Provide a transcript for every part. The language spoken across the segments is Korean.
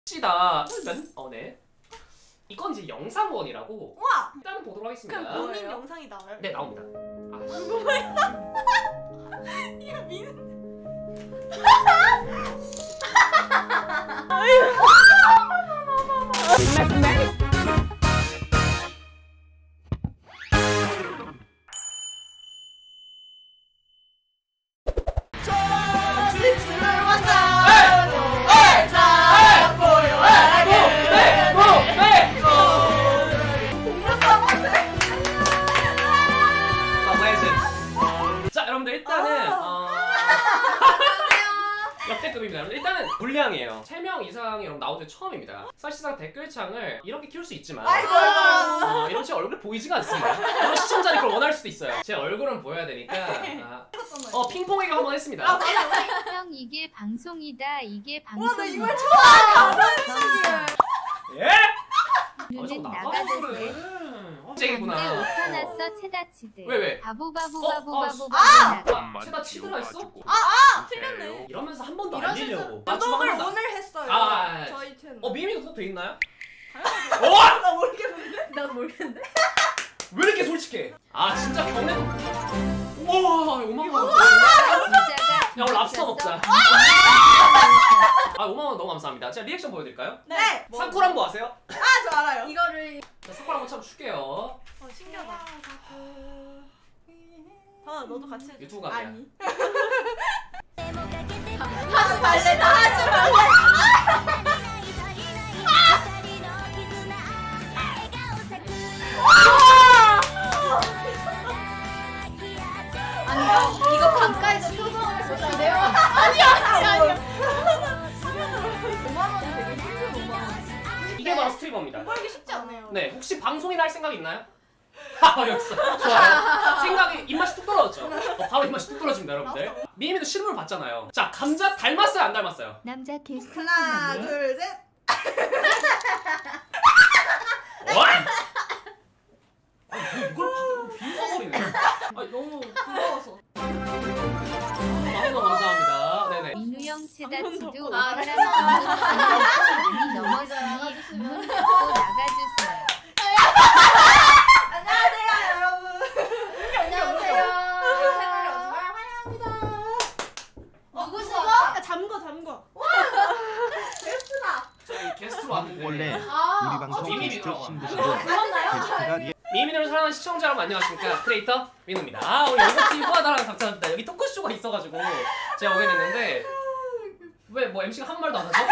시다. 네. 이건 이제 영상원이라고. 우와! 일단은 보도록 하겠습니다. 그럼 본인 영상이 나와요? 네, 나옵니다. 이게 민. 역대급입니다. 일단은 불량이에요. 3명 이상이 나온 게 처음입니다. 사실상 댓글창을 이렇게 키울 수 있지만 이런 제 얼굴 보이지가 않습니다. 물론 시청자들이 그걸 원할 수도 있어요. 제 얼굴은 보여야 되니까 핑퐁이가 한번 했습니다. 형 이게 방송이다. 이게 방송이다. 와, 나 이걸 처음 감사합니다. 예? 눈은 나가도 돼. 쟁이구나. 웃겨놨어 체다치드. 왜? 바보 체다치드가 있어? 틀렸네. 이러면서 한 번도 안 밀려고. 구독을 오늘 했어요. 저희 채널. 미미 구독 돼 있나요? 당연하죠. 나 모르겠는데? 나도 모르겠는데? 왜 이렇게 솔직해? 진짜 경례도. 우와, 5만 원. 야, 오늘 랍스터 먹자. 5만 원 너무 감사합니다. 제가 리액션 보여드릴까요? 네. 사쿠란보 아세요? 저 알아요. 이거를. 자, 사쿠란보 참 줄게요. 신기하다. 너도 같이 해줘. 유튜브 가게야. 아니. 하지 말래. 나 하지 말래. 아니요. 이거 가까이서 표정을 보세요. 아니야. 5만 원이 되게 힘든 5만 원. 이게 바로 스트리머입니다. 이거 하기 쉽지 않아요. 네, 혹시 방송이나 할 생각 있나요? 어렵어. 좋아요. 생각이 입맛이 뚝 떨어졌죠? 바로 입맛이 뚝 떨어집니다, 여러분들. 미미도 실물 봤잖아요. 자, 감자 닮았어요, 안 닮았어요? 남자 게스트 하나, 둘, 셋. 이걸 빈서버리네. 너무 부러워서. 너무 감사합니다. 네네. 인우형 체다치드 더. 오타라는 눈이 넘어지니 문 닫고 나가주세요. 안녕하세요, 여러분. 안녕하세요. 채널 연말 환영합니다. 누구시죠? 잠궈. 와! 게스트다. 저희 게스트로 왔는데. 원래 우리 방송 게스트 신부시고 게스트가 미미를 사랑하는 시청자 여러분 안녕하십니까? 크리에이터 민우입니다. 우리 연구팀 후하다랑 감사합니다. 여기 토크쇼가 있어가지고 제가 오게 됐는데 왜 뭐 MC가 한 말도 안 하죠?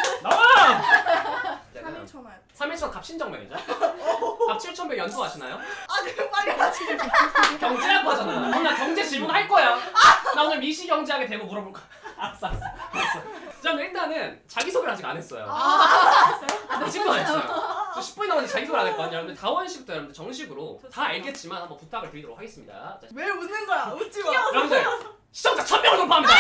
나와! 3일천원. 3일천 갑신정면이죠? 갑 7천배 연수 아시나요? 그럼 빨리 하지. 경제학과 하잖아. 나 경제 질문 할 거야. 나 오늘 미시경제학에 대고 물어볼 거야. 알았어. 자, 일단은 자기소개를 아직 안 했어요. 아직도 안 했어요. 저 10분이 남았는데 자기소개를 안 했거든요. 여러분들 다원 씨부터 여러분들 정식으로 다 알겠지만 한번 부탁을 드리도록 하겠습니다. 자, 왜 웃는 거야? 웃지 마. 여러분들 시청자 1000명을 돌파합니다.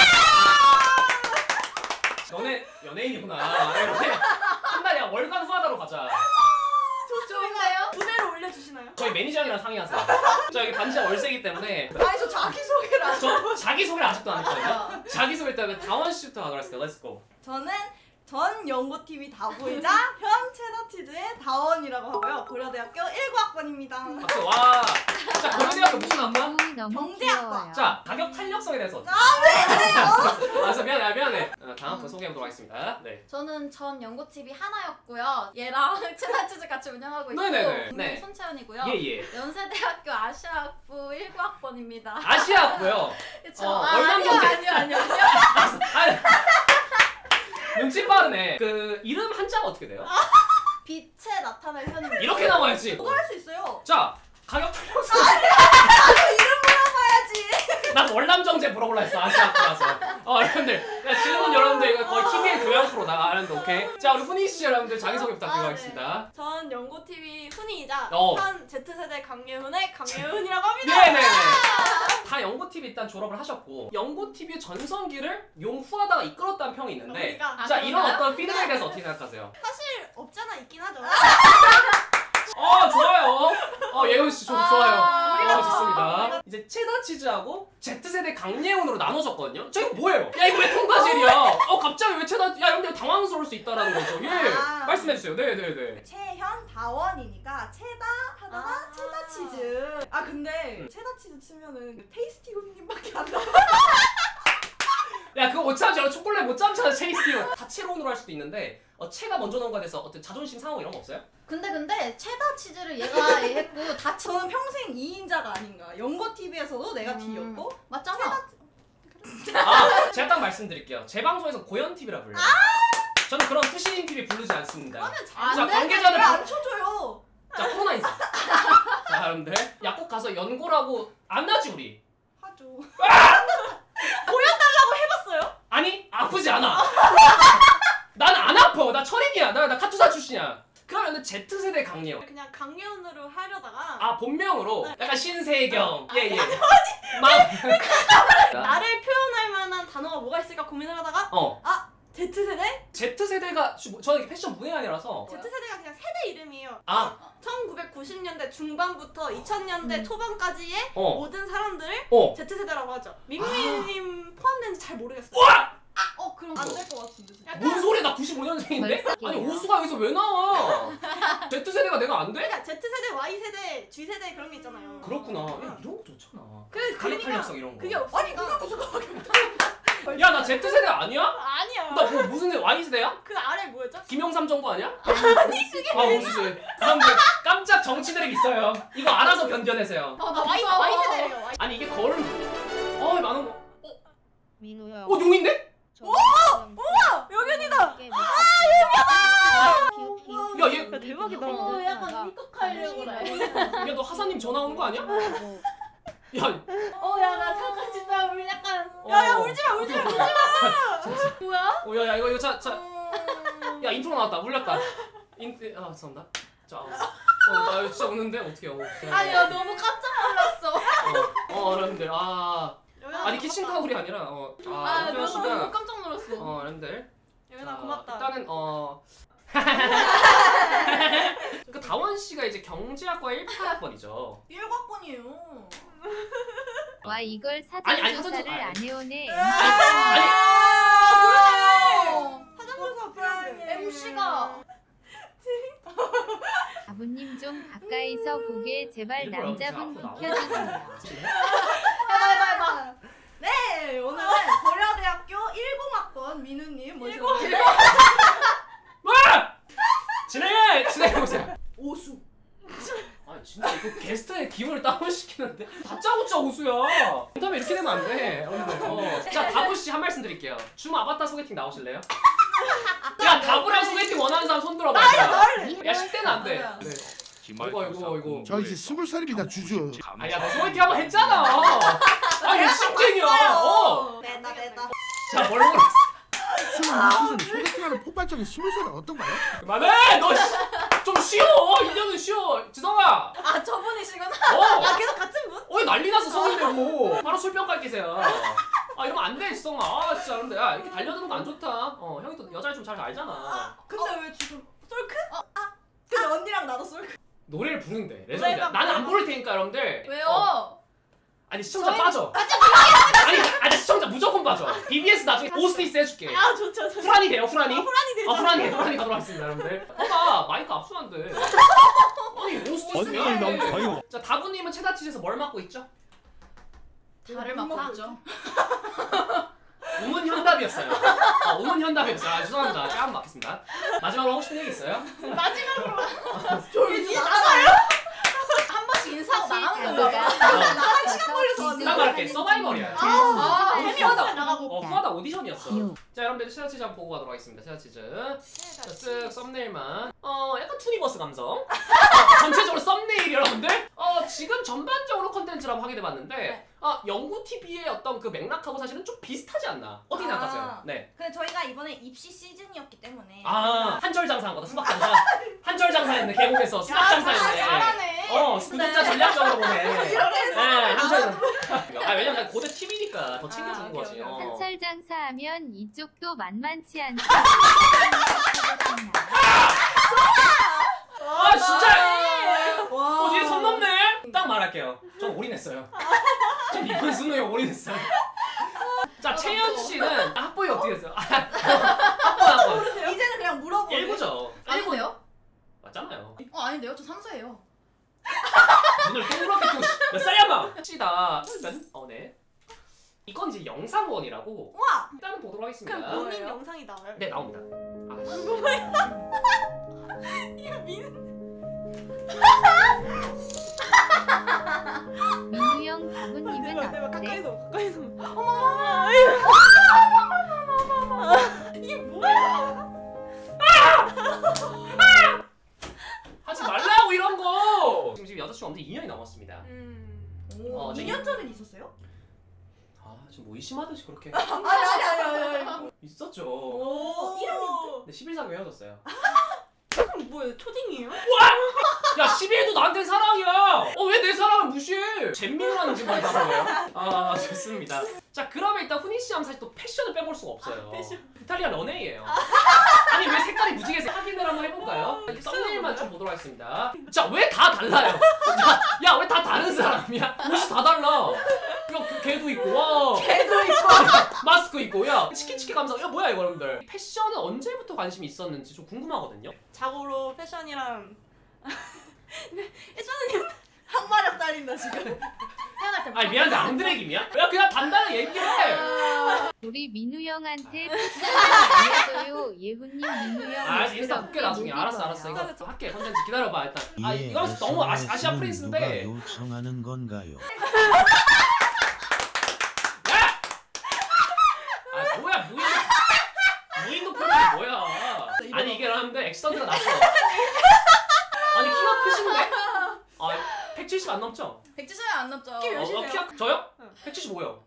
너네 연예인이구나. 이렇게 한 달에 월간 후하다로 가자. 좋은데요? 2배로 올려주시나요? 저희 매니저님이랑 상의하세요. 저 여기 반지하 월세이기 때문에 저 자기소개를 하죠. 저 자기소개를 아직도 안 했거든요. 자기소개 때문에 다원 씨부터 가도록 하겠습니다. 렛츠고. 저는 전 연고TV 다보이자 현 체다치즈의 다원이라고 하고요. 고려대학교 19학번입니다. 박수. 와. 자, 고려대학교 무슨 학과? 경제학과. 자, 가격 탄력성에 대해서 어떻게? 아, 미안해. 다음 분 소개해보도록 하겠습니다. 네. 저는 전 연고TV 하나였고요. 얘랑 체다치즈 같이 운영하고 있고 네네네. 네. 손채연이고요. 예. 연세대학교 아시아학부 19학번입니다. 아시아고요. 그쵸? 월남경제. 아니요. 눈치 빠르네. 그 이름 한자가 어떻게 돼요? 빛에 나타날 현입니다. 이렇게 나와야지. 저도 할 수 있어요. 자, 가격 탄력성. 이름 물어봐야지. 난 월남정제 물어보려 했어. 아시아학부라서. 여러분들. 질문 여러분들 이거 거의 TVN 교양 프로다. 아는데 오케이. 자, 우리 훈이 씨 여러분들 자기소개 부탁드리겠습니다. 네. 전 연고TV 훈이이자 어. 현 Z세대 강예훈의 강예훈이라고 합니다. 네네네. 다 연고TV 일단 졸업을 하셨고 연고TV의 전성기를 용후하다가 이끌었다는 평이 있는데 그러니까. 자, 이런 어떤 피드백에 대해서 어떻게 생각하세요? 사실 없잖아 있긴 하죠. 좋아요. 예훈 씨 좋아요. 좋습니다. 이제 체다 치즈하고 Z세대 강예훈으로 나눠졌거든요. 저 이거 뭐예요? 야 이거 왜 통과젤이야? 갑자기 왜 체다? 야 여러분들 당황스러울 수 있다라는 거죠. 예, 말씀해주세요. 네네네. 채현 다원이니까 체다 하다가 체다 치즈. 아 근데 체다 치즈 치면은 테이스티 형님밖에 안 나와. 야 그거 못 참잖아. 초콜릿 못 참잖아. 체이스티로 다채로운으로 할 수도 있는데 체가 먼저 넣은 거에 대해서 어떤 자존심 상황 이런 거 없어요? 근데 체다 치즈를 얘가 했고 다 저는 평생 2인자가 아닌가. 연고 TV에서도 내가 D였고 맞잖아. 제가 딱 말씀드릴게요. 제 방송에서 고현 TV라 불러요. 저는 그런 후신 TV 부르지 않습니다. 그러면 자 관계자들 안 쳐줘요. 자 코로나 인사. 자 여러분들 약국 가서 연고라고 안 나지 우리? 하죠. 보여달라고 해봤어요? 아니 아프지 않아. 난 안 아파. 나 철인이야. 나 카투사 출신이야. 그러면 Z세대 강예훈. 그냥 강예훈으로 하려다가 본명으로 약간 신세경. 예예. 나를 표현할 만한 단어가 뭐가 있을까 고민을 하다가 Z세대? Z세대가 저는 패션 문외한이라서 Z세대가 그냥 세대 이름이에요. 1990년대 중반부터 2000년대 초반까지의 모든 사람들을 Z세대라고 하죠. 민미님 포함된지 잘 모르겠어요. 그럼 안 될 것 같은데. 뭔 소리야? 나 95년생인데? 아니 오수가 여기서 왜 나와? Z세대가 내가 안 돼? 그러니까 Z세대, Y세대, G세대 그런 게 있잖아요. 그렇구나. 야 이런 거 좋잖아. 그러니까 탄력성 이런 거. 그게 없으니까. 야 나 Z세대 아니야? 아니야. 나 뭐 무슨 Y세대야? 그 아래 뭐였죠? 김영삼 정부 아니야? 오수지. 사람들 깜짝 정치 드립 있어요. 이거 알아서 변변해세요. 나 Y세대예요. 아니 이게 거울 많은 거. 민우야. 용인데? 우와! 여견이다! 야, 얘 대박이다. 약간 삐걱하려고 그래. 야 너 하사님 전화 오는 거 아니야? 야. 야 나 잠깐 진짜 우리 약간. 야 울지마 울지마. 뭐야? 야 이거 자. 야 인트로 나왔다. 울렸다. 죄송합니다. 자. 나 진짜 우는데 어떻게 해? 아니 나 너무 깜짝 놀랐어. 여러분들 아니 키친타올이 아니라 너무 씨가 깜짝 놀랐어. 여러분들 여견아 고맙다. 일단은 그 다원 씨가 이제 경제학과 18학번이죠. 1학번이에요. 와 이걸 아니, 사전 조사를 안 해오네. 아니 사전조사 필요해. MC가 아버님 좀 가까이서 보게 제발 일부러 남자분 앞으로 비켜주세요. 해봐. 네 오늘은 고려대학교 10학번 민우님 모시고 진행해보세요. 오수. 아니 진짜 이거 게스트의 기분을 다운시키는데 다짜고짜 오수야. 그다음에 이렇게 되면 안 돼. 여러분들. 자 다부씨 한 말씀 드릴게요. 줌 아바타 소개팅 나오실래요? 야 다부랑 소개팅 원하는 사람 손 들어봐. 야 10대는 안 돼. 네. 이거. 저 이제 20살입니다 주주. 아야 너 소개팅 한번 했잖아. 얘 친쟁이야. 내다. 자 뭘 물었어? 26은 소개팅하는 폭발적인 20살은 어떤가요? 그만해. 너 좀 쉬어. 2년은 쉬어. 지성아. 저분이시구나. 야 계속 같은 분? 어이 난리 났어 성인 되고 바로 술병 깔기세요. 이러면 안 돼 지성아. 진짜 근데 야 이렇게 달려드는 거 안 좋다. 형이 또 여자를 좀 잘 알잖아. 근데 왜 지금 솔크? 근데 언니랑 나도 솔크. 노래를 부른대. 레전드야. 나는 안 부를 테니까 여러분들. 왜요? 아니 시청자 빠져. 아니 시청자 무조건 빠져. BBS 나중에 오스티스 해줄게. 좋죠. 후라니 돼요 후라니? 호란이 되죠. 후라니 가도록 하겠습니다 여러분들. 마이크 압수한대. 아니 오스티스야. 자 다부님은 체다치즈에서 뭘 맡고 있죠? 달을 맡았죠. 우문현답이었어요. 우문현답이었어요. 죄송합니다. 뺨 맞겠습니다. 마지막으로 하고 싶은 얘기 있어요? 마지막으로 졸지 나가요? 한 번씩 인사하고 나가는 거야. 나갈 시간 걸려서 나 말할게. 서바이벌이야. 재미없어 나가고. 후하다 오디션이었어. 자 여러분들 체다치즈 한번 보고 가도록 하겠습니다. 체다치즈. 자, 쓱 썸네일만. 약간 투니버스 감성. 전체적으로 썸네일 여러분들. 지금 전반적으로 컨텐츠라고 확인해봤는데 영구 TV의 어떤 그 맥락하고 사실은 좀 비슷하지 않나? 어떻게 생각하세요? 네. 근데 저희가 이번에 입시 시즌이었기 때문에 한철 장사한 거다. 수박 장사. 한철 장사했네. 계곡에서 수박 장사했네. 잘하네. 구독자 전략적으로 보네. 네, 한철. 왜냐면 고대 TV니까 더 챙겨주는 거지. 오케이. 한철 장사하면 이쪽도 만만치 않다. 진짜. 와. 얘 선 넘네. 딱 말할게요. 전 올인했어요. 전 이번 수능에 올인했어요. 자, 채연 씨는 학번이 어떻게 됐어요? 학번. 이제는 그냥 물어보고. 1구죠. 아닌데요? 맞잖아요. 아닌데요? 저 3세예요. 눈을 동그랗게 뜨고 몇 살이야, 마? 시다. 네. 이건 이제 영상원이라고. 우와! 일단은 보도록 하겠습니다. 그럼 본인 영상이 나와요? 네, 나옵니다. 이거 민우 형 바구님은 어때? 가까이서. 이게 뭐야? 하지 말라고 이런 거. 지금 여자친구 없는데 2년이 남았습니다. 오, 2년 전엔 있었어요? 아, 지금 뭐 의심하듯이 그렇게. 아니. 있었죠. 오, 이름이. 근데 10일 사귀어 헤어졌어요. 그럼 뭐예요? 초딩이에요? 야, 12일도 나한테 사랑이야. 왜 내 사랑을 무시해? 잼민이라는 지금 말이 나서요. 아, 좋습니다. 자, 그러면 일단 훈이 씨 하면 사실 또 패션을 빼볼 수가 없어요. 이탈리아 런웨이예요. 아니, 왜 색깔이 무지개색 확인을 한번 해볼까요? 썸네일만 좀 보도록 하겠습니다. 자, 왜 다 달라요? 야, 왜 다 다른 사람이야? 옷이 다 달라. 야, 걔도 있고, 와. 걔도 있고. 마스크 있고, 야, 치키치키 감성. 야, 뭐야 이거 여러분들. 패션은 언제부터 관심이 있었는지 좀 궁금하거든요. 자고로 패션이랑 예전에 항마력 딸린다 지금. 태어날 때. 아니, 미안한데 앙드레김이야? 야, 그냥 단단하게 얘기해. 우리 민우 형한테 패션을 알려줘요. 예훈님 민우 형. 아, 인스타 볼게 나중에. 알았어. 이거 할게. 컨텐츠 기다려봐 일단. 아, 이거 너무 아시아 프린스인데. 누가 요청하는 건가요? 야! 아, 뭐야, 무인 높이는 뭐야? 아니, 이게 나는데 액시던트가 났어. 아니, 키가 크신데? 아, 170 안 넘죠? 170은 안 넘죠. 키가 저요? 175요.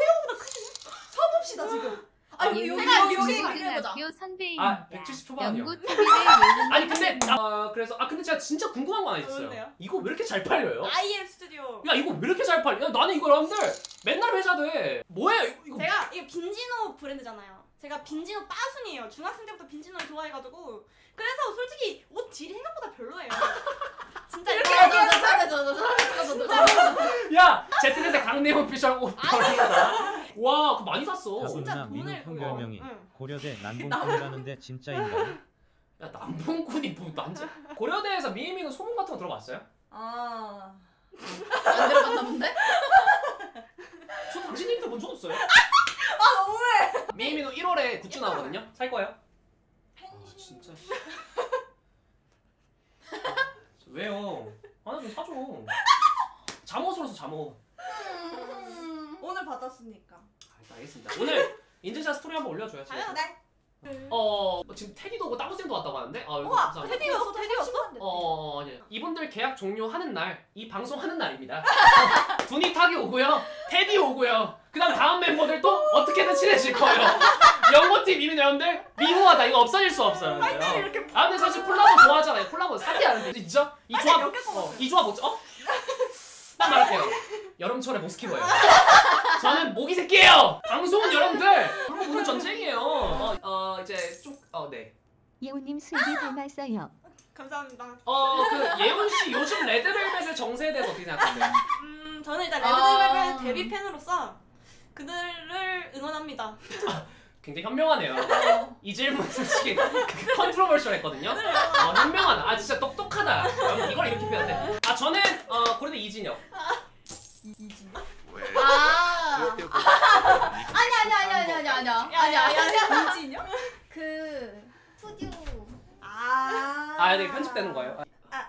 서봅시다 지금. 아니 여기 비교해보자. 학교 선배님. 아, 170 초반이요. 연구 TV를 예훈님. 아니, 근데 그래서 근데 제가 진짜 궁금한 거 하나 있었어요. 뭔데요? 이거 왜 이렇게 잘 팔려요? IM 스튜디오. 야, 이거 왜 이렇게 잘 팔려? 야, 나는 이거 여러분들 맨날 회자돼. 뭐해? 이거 제가 이게 빈지노 브랜드잖아요. 제가 빈지노 빠순이에요. 중학생 때부터 빈지노를 좋아해가지고 그래서 솔직히 옷 질이 생각보다 별로예요. 진짜 이렇게 야! 제트넷의 강내원 피셜 옷 별로다. 와, 그거 많이 샀어. 다분나 민우 돈을 형별명이 응. 고려대 난봉꾼이라는데 진짜인가요? 야, 남봉꾼이 뭐 난지. 고려대에서 미미는 소문 같은 거 들어봤어요? 안 들어갔나 본데? 저 당신님들 본 적 없어요? 너무해. 미미는 1월에 굿즈 나오거든요? 살 거예요? 아, 진짜. 왜요? 하나 좀 사줘. 잠옷으로 서 잠옷. 오늘 받았으니까. 알겠습니다. 오늘 인증샷 스토리 한번 올려줘요. 당연하죠. 네. 지금 테디도 오고 따구쌤도 왔다고 하는데? 우와, 테디였어? 예. 이분들 계약 종료하는 날, 이 방송 하는 날입니다. 두니 탁이 오고요, 테디 오고요. 그다음 다음 멤버들도 어떻게든 친해질 거예요. 연고팀 이민 여러분들 미모하다 이거 없어질 수 없어요. 근데 사실 콜라보 좋아하잖아요. 콜라보 사기하는데 진짜 이 조합 이 조합 뭐죠? 딱 말할게요. 여름철에 모스키토예요. 저는 모기 새끼예요. 방송은 여러분들 그리고 오늘 전쟁이에요. 이제 쭉 네. 예훈님 슬기 닮았어요. 감사합니다. 그 예훈 씨 요즘 레드벨벳의 정세에 대해서 어떻게 생각하세요? 저는 일단 레드벨벳 데뷔 팬으로서 그들을 응원합니다. 굉장히 현명하네요. 이 질문 솔직히 컨트로버셜했거든요. 현명하다. 진짜 똑똑하다. 여러분 이걸 이렇게 표현해. 저는 고려대 이진혁. 이진혁? 아니야. 이진혁? 그 푸듀. 네 편집되는 거예요.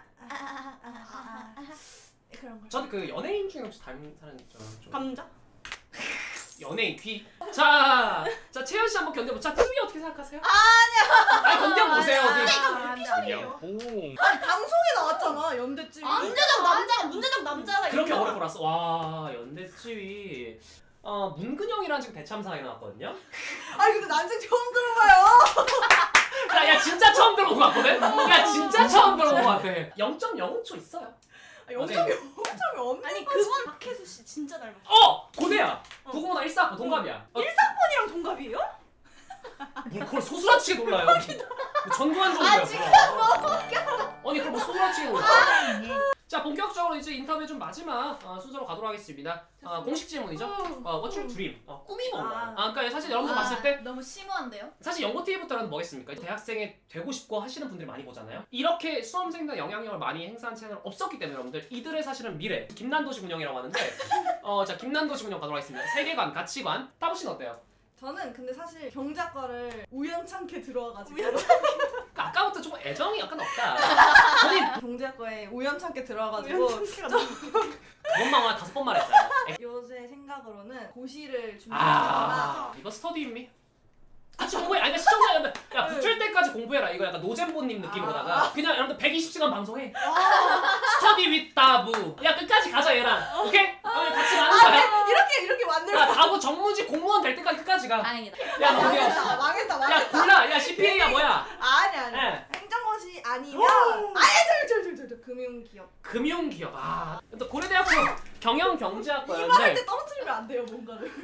그런 거. 저는 그 연예인 중에 혹시 닮은 사람 있잖아요. 감자? 연예인 귀. 자 채연 씨 한번 견뎌보자. 쭈이 어떻게 생각하세요? 아니 견뎌보세요. 피셜이에요. 아니 방송에 나왔잖아 연대쯤. 문제적 남자가 그렇게 오래 걸었어. 와 연대 쭈이. 문근영이라는 지금 대참사에 나왔거든요. 아니 근데 난생 처음 들어봐요. 야 진짜 처음 들어본 것 같거든? 야 진짜 처음 들어본 것 같아. 0.05초 있어요. 0.5점이 없는. 아니 그건 박혜수 씨 진짜 닮았어. 고대야. 905나 149 동갑이야. 일사번이랑 동갑이에요? 뭘 그걸 소스라치게 놀라요. 뭐 전두환 정도야. 지금 아니 그걸 뭐 소스라치게 놀라. 자 본격적으로 이제 인터뷰 좀 마지막 순서로 가도록 하겠습니다. 공식 질문이죠. What's your dream? 꿈이 뭔가요? 그러니까 사실 여러분들 봤을 때 너무 심오한데요? 사실 연고 TV부터는 뭐겠습니까? 대학생이 되고 싶고 하시는 분들이 많이 보잖아요. 이렇게 수험생들 영향력을 많이 행사한 채널 없었기 때문에 여러분들 이들의 사실은 미래 김난도식 운영이라고 하는데 자 김난도식 운영 가도록 하겠습니다. 세계관, 가치관 타부 씨는 어때요? 저는 근데 사실 경제학과를 우연찮게 들어와가지고 그러니까 아까부터 조금 애정이 약간 없다. 본인 경제학과에 우연찮게 들어와가지고 그것만 5번 말했어요. 요새 생각으로는 고시를 준비하거나 이거 스터디 인미? 같이 공부해. 아니 시청자 여러분들 야 붙을 때까지 공부해라. 이거 약간 노잼보님 느낌으로다가 그냥 여러분들 120시간 방송해. 스터디 윗 다부. 야 끝까지 가자 얘랑. 오케이? 같이 가는 거야. 이렇게 만들고 야 다부 정무직 공무원 될 때까지 끝까지 가. 다행이다. 야 너야. 망했다. 야 골라. 야 CPA가 뭐야? 아니. 네. 행정고시 아니면 저 금융기업. 금융기업. 또 고려대학교 경영경제학과였는데 이거 할 때 떨어뜨리면 안 돼요 뭔가를.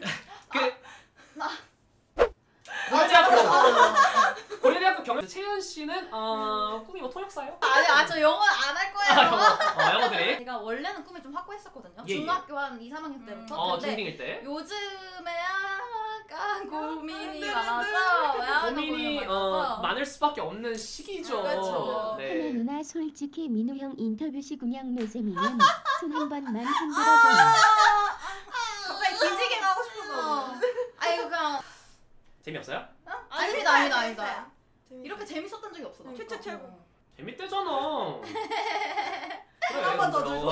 고려대학교 경영 채연 씨는 꿈이 뭐 통역사요? 저 영어 안 할 거예요. 영어들이. 제가 원래는 꿈이 좀 확고했었거든요. 예. 중학교 한 2, 3학년 때부터. 근데 중딩일 때. 요즘에 약간 고민이 많아서 고민이 많을 수밖에 없는 시기죠. 그렇죠. 네. 누나 솔직히 민우 형 인터뷰 시 그냥 노잼이면 손 한 번만 흔들어줘. 갑자기 기지개 가고 싶어서. 이거 그냥 재미없어요? 아닙니다. 이렇게 재밌었던 적이 없어. 최초 최고. 재밌대잖아. 그래. 한 번 더 주고.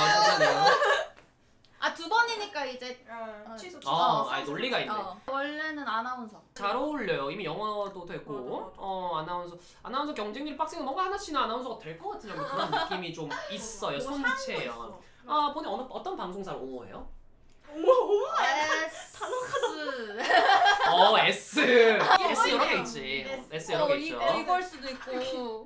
2번이니까 이제 취소. 논리가 있네. 원래는 아나운서. 잘 어울려요. 이미 영어도 됐고, 아나운서 경쟁률이 빡세고 뭔가 하나씩은 아나운서가 될 것 같은 그런 느낌이 좀 있어요. 손체요. 본인 어떤 방송사를 옹호해요? S. S 여러 개 있지. S 여러 개 있죠. 이걸 수도 있고.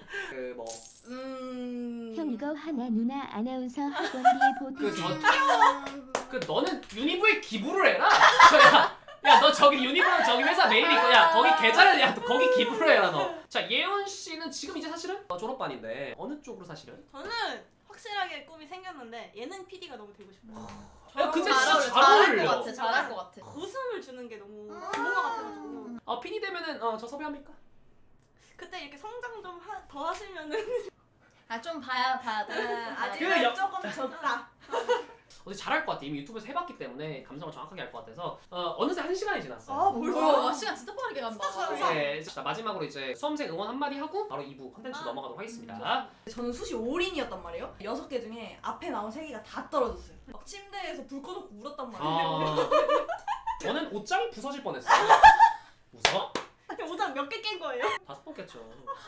형 이거 하나 누나 아나운서 학원 뒤에 보트. 너는 유니브에 기부를 해라. 야, 너 저기 유니브 저기 회사 메일 있고 야 거기 계좌를 거기 기부를 해라 너. 자 예은 씨는 지금 이제 사실은 졸업반인데 어느 쪽으로 사실은? 저는 확실하게 꿈이 생겼는데 예능 PD가 너무 되고 싶어요. 야 근데 진짜 잘 어울려. 잘할 것 같아. 웃음을 주는 게 너무 좋은 것 같아가지고. PD 되면은 저 섭외합니까? 그때 이렇게 성장 좀 더 하시면은. 좀 봐야 돼. 아직은 조금 적다. 어제 잘할 것 같아. 이미 유튜브에서 해봤기 때문에 감성을 정확하게 알 것 같아서 어느새 1시간이 지났어요. 벌써 시간 진짜 빠르게 간다. 네, 자, 마지막으로 이제 수험생 응원 한마디 하고 바로 2부 컨텐츠 넘어가도록 하겠습니다. 저는 수시 올인이었단 말이에요. 6개 중에 앞에 나온 3개가 다 떨어졌어요. 막 침대에서 불 꺼놓고 울었단 말이에요. 저는 옷장이 부서질 뻔했어요. 웃어? 아니 옷장 몇 개 깬 거예요? 5번 깼죠.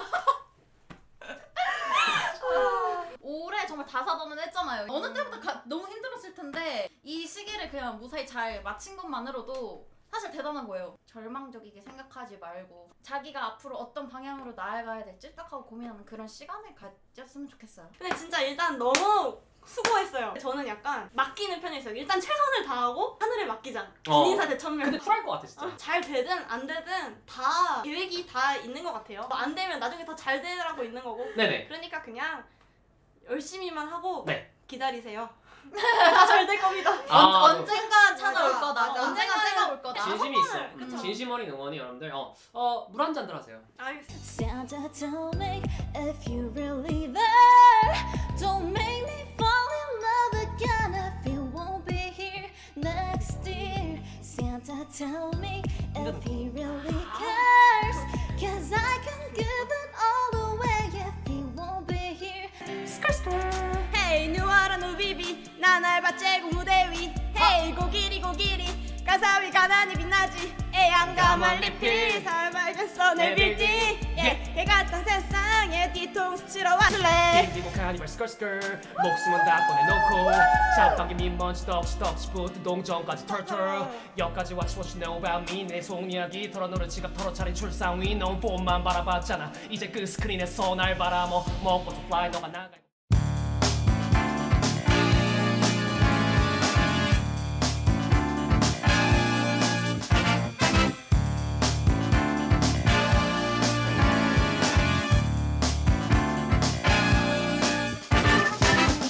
올해 정말 다사다난 했잖아요. 어느 때보다 너무 힘들었을 텐데 이 시기를 그냥 무사히 잘 마친 것만으로도 사실 대단한 거예요. 절망적이게 생각하지 말고 자기가 앞으로 어떤 방향으로 나아가야 될지 딱 하고 고민하는 그런 시간을 가졌으면 좋겠어요. 근데 진짜 일단 너무 수고했어요. 저는 약간 맡기는 편이었어요. 일단 최선을 다하고 하늘에 맡기자. 군인사 대천명. 근데 쿨할 것 같아 진짜. 잘 되든 안 되든 다 계획이 다 있는 것 같아요. 안 되면 나중에 더 잘 되라고 있는 거고. 네네. 그러니까 그냥 열심히만 하고 네. 기다리세요. 다 잘 될 겁니다. 언젠가 찾아올 거다. 맞아. 언젠가 때가 올 거다. 진심이 있어요. 진심 어린 응원이 여러분들. 물 한 잔들 하세요. 알겠습니다. Santa, don't make if you really there. Don't make me fall in love again if you won't be here next year. Santa, tell me if he really cares. Cause I can give it all away if he won't be here. Hey, 누아라 누비비 나날 밭제국 무대 위. Hey, 고기리 고기리 가사위 가난이 빛나지. 애양감한 리필 살발겠어 내 빌딩. 개 같은 세상에 뒤통수 치러 왔을래. 딩디고 카니발 스컬스컬 목숨은 다 꺼내놓고 샤방기 민먼지 덕시부터 동전까지 털털 여기까지 what you know about me 내 속이야기 털어놓은 지갑 털어차린 출상 위 넌 폰만 바라봤잖아. 이제 그 스크린에서 날 바라먹고서 fly 너가 나가